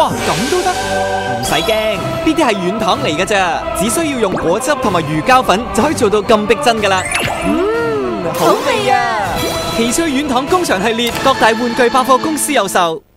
哇，咁都得？唔使驚，呢啲係軟糖嚟㗎咋，只需要用果汁同埋魚膠粉就可以做到咁逼真㗎啦。好味啊！奇趣軟糖工場系列，各大玩具百貨公司有售。